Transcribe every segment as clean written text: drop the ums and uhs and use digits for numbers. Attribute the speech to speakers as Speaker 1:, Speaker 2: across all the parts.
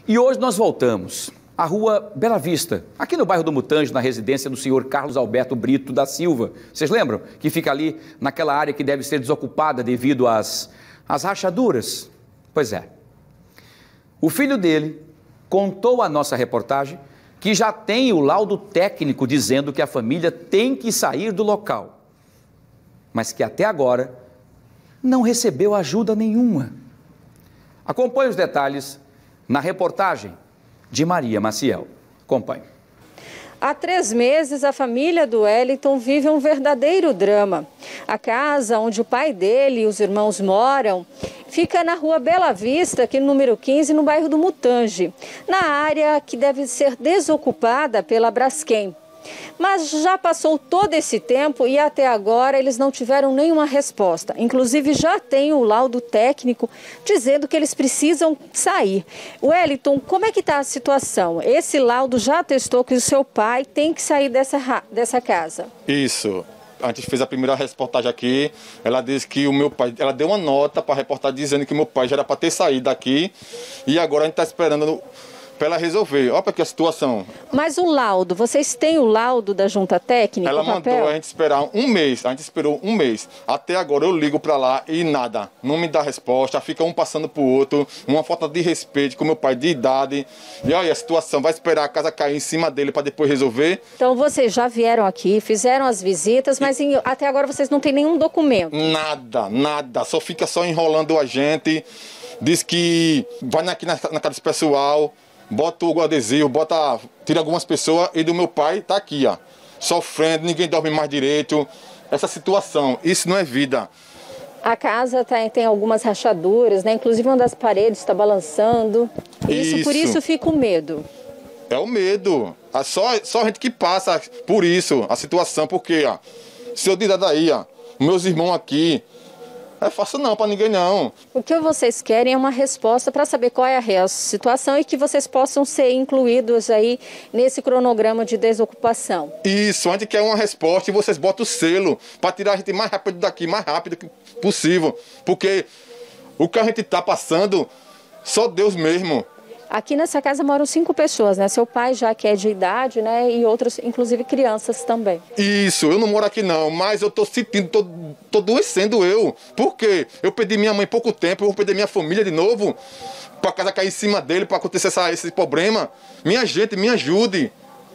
Speaker 1: E hoje nós voltamos à rua Bela Vista, aqui no bairro do Mutange, na residência do senhor Carlos Alberto Brito da Silva. Vocês lembram? Que fica ali naquela área que deve ser desocupada devido às rachaduras. Pois é. O filho dele contou à nossa reportagem que já tem o laudo técnico dizendo que a família tem que sair do local, mas que até agora não recebeu ajuda nenhuma. Acompanhe os detalhes na reportagem de Maria Maciel. Acompanhe.
Speaker 2: Há 3 meses, a família do Wellington vive um verdadeiro drama. A casa onde o pai dele e os irmãos moram fica na rua Bela Vista, aqui no número 15, no bairro do Mutange, na área que deve ser desocupada pela Braskem. Mas já passou todo esse tempo e até agora eles não tiveram nenhuma resposta. Inclusive já tem o laudo técnico dizendo que eles precisam sair. Wellington, como é que está a situação? Esse laudo já atestou que o seu pai tem que sair dessa casa.
Speaker 3: Isso. A gente fez a primeira reportagem aqui, ela disse que o meu pai, ela deu uma nota para a reportagem dizendo que meu pai já era para ter saído daqui e agora a gente está esperando para ela resolver. Olha para que a situação.
Speaker 2: Mas o laudo, vocês têm o laudo da junta técnica?
Speaker 3: Ela mandou a gente esperar um mês, a gente esperou um mês. Até agora eu ligo para lá e nada, não me dá resposta, fica um passando para o outro, uma falta de respeito com meu pai de idade. E olha a situação, vai esperar a casa cair em cima dele para depois resolver.
Speaker 2: Então vocês já vieram aqui, fizeram as visitas, mas até agora vocês não têm nenhum documento?
Speaker 3: Nada, só fica só enrolando a gente, diz que vai aqui na casa desse pessoal, bota o adesivo, tira algumas pessoas e do meu pai tá aqui, ó, sofrendo, ninguém dorme mais direito. Essa situação, isso não é vida.
Speaker 2: A casa tem algumas rachaduras, né? Inclusive uma das paredes está balançando. Por isso fica o medo.
Speaker 3: É o medo. Só a gente que passa por isso, a situação, porque, ó, se eu dizer daí, ó, meus irmãos aqui, é fácil não, para ninguém não. O
Speaker 2: que vocês querem é uma resposta para saber qual é a real situação e que vocês possam ser incluídos aí nesse cronograma de desocupação.
Speaker 3: Isso, a gente quer uma resposta e vocês botam o selo para tirar a gente mais rápido daqui, mais rápido que possível. Porque o que a gente está passando, só Deus mesmo.
Speaker 2: Aqui nessa casa moram 5 pessoas, né? Seu pai já que é de idade, né? E outros, inclusive crianças também.
Speaker 3: Isso, eu não moro aqui não, mas eu tô sentindo, tô adoecendo eu. Por quê? Eu perdi minha mãe há pouco tempo, eu vou perder minha família de novo, pra casa cair em cima dele, pra acontecer esse problema. Minha gente, me ajude.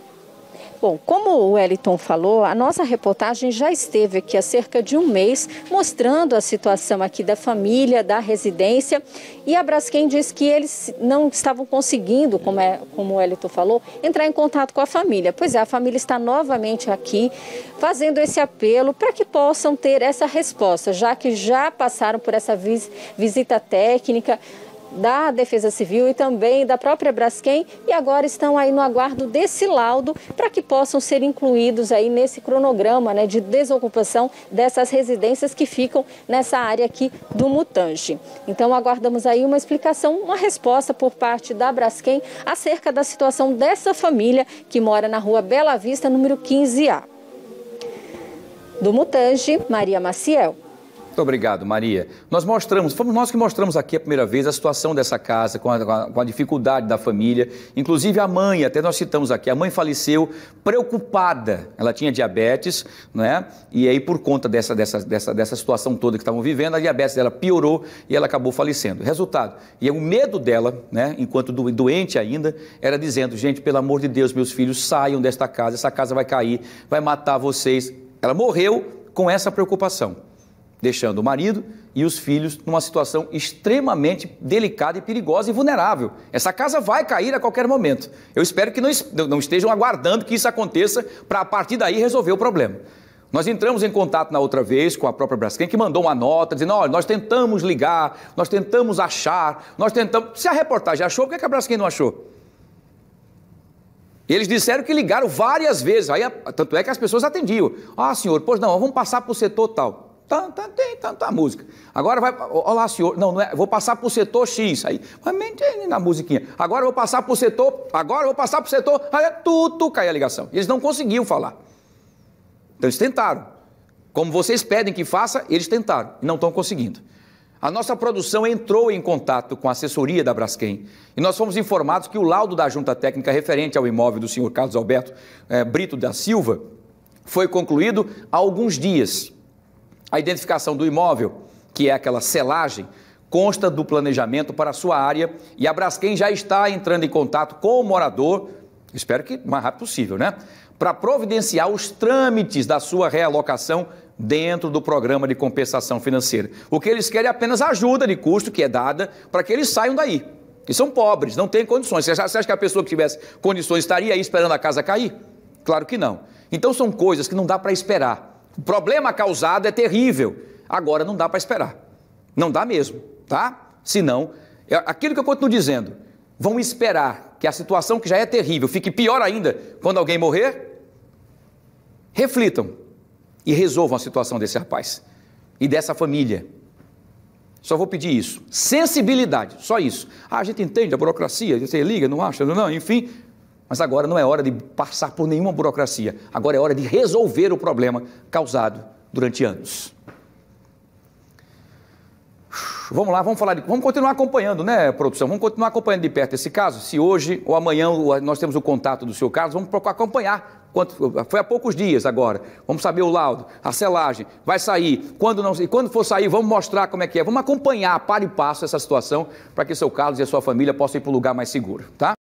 Speaker 2: Bom, como o Wellington falou, a nossa reportagem já esteve aqui há cerca de um mês mostrando a situação aqui da família, da residência, e a Braskem diz que eles não estavam conseguindo, como o Wellington falou, entrar em contato com a família. Pois é, a família está novamente aqui fazendo esse apelo para que possam ter essa resposta, já que já passaram por essa visita técnica da Defesa Civil e também da própria Braskem e agora estão aí no aguardo desse laudo para que possam ser incluídos aí nesse cronograma, né, de desocupação dessas residências que ficam nessa área aqui do Mutange. Então aguardamos aí uma explicação, uma resposta por parte da Braskem acerca da situação dessa família que mora na rua Bela Vista, número 15A. Do Mutange, Maria Maciel.
Speaker 1: Muito obrigado, Maria. Fomos nós que mostramos aqui a primeira vez a situação dessa casa, com a dificuldade da família. Inclusive a mãe, até nós citamos aqui, a mãe faleceu preocupada. Ela tinha diabetes, né? E aí por conta dessa situação toda que estavam vivendo, a diabetes dela piorou e ela acabou falecendo. Resultado, e o medo dela, né, enquanto doente ainda, era dizendo, gente, pelo amor de Deus, meus filhos, saiam desta casa, essa casa vai cair, vai matar vocês. Ela morreu com essa preocupação, deixando o marido e os filhos numa situação extremamente delicada e perigosa e vulnerável. Essa casa vai cair a qualquer momento. Eu espero que não estejam aguardando que isso aconteça para, a partir daí, resolver o problema. Nós entramos em contato na outra vez com a própria Braskem, que mandou uma nota dizendo, olha, nós tentamos ligar, nós tentamos achar, nós tentamos... Se a reportagem achou, por que a Braskem não achou? Eles disseram que ligaram várias vezes, aí, tanto é que as pessoas atendiam. Ah, senhor, pois não, vamos passar para o setor tal. Tem tanta música. Agora vai, olá senhor, não é, vou passar para o setor X, aí, na musiquinha. Agora eu vou passar para o setor, aí cai a ligação. Eles não conseguiam falar. Então eles tentaram. Como vocês pedem que faça, eles tentaram e não estão conseguindo. A nossa produção entrou em contato com a assessoria da Braskem e nós fomos informados que o laudo da junta técnica referente ao imóvel do senhor Carlos Alberto Brito da Silva foi concluído há alguns dias. A identificação do imóvel, que é aquela selagem, consta do planejamento para a sua área e a Braskem já está entrando em contato com o morador, espero que o mais rápido possível, né? Para providenciar os trâmites da sua realocação dentro do programa de compensação financeira. O que eles querem é apenas a ajuda de custo que é dada para que eles saiam daí. E são pobres, não têm condições. Você acha que a pessoa que tivesse condições estaria aí esperando a casa cair? Claro que não. Então são coisas que não dá para esperar. O problema causado é terrível. Agora não dá para esperar. Não dá mesmo, tá? Senão, aquilo que eu continuo dizendo, vão esperar que a situação que já é terrível fique pior ainda quando alguém morrer? Reflitam e resolvam a situação desse rapaz e dessa família. Só vou pedir isso. Sensibilidade, só isso. A gente entende a burocracia, você liga, não acha, não, enfim. Mas agora não é hora de passar por nenhuma burocracia. Agora é hora de resolver o problema causado durante anos. Vamos lá, vamos continuar acompanhando, né, produção? Vamos continuar acompanhando de perto esse caso. Se hoje ou amanhã nós temos o contato do seu Carlos, vamos procurar acompanhar. Foi há poucos dias agora. Vamos saber o laudo, a selagem, vai sair. Quando for sair, vamos mostrar como é que é. Vamos acompanhar, para e passo, essa situação, para que seu Carlos e a sua família possam ir para um lugar mais seguro, tá?